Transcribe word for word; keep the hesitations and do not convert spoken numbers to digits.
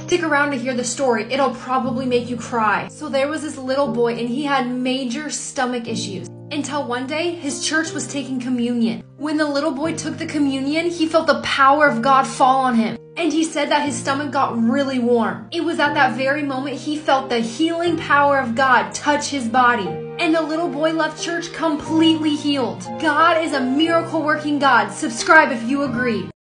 Stick around to hear the story. It'll probably make you cry. So there was this little boy and he had major stomach issues. Until one day, his church was taking communion. When the little boy took the communion, he felt the power of God fall on him. And he said that his stomach got really warm. It was at that very moment he felt the healing power of God touch his body. And the little boy left church completely healed. God is a miracle working God. Subscribe if you agree.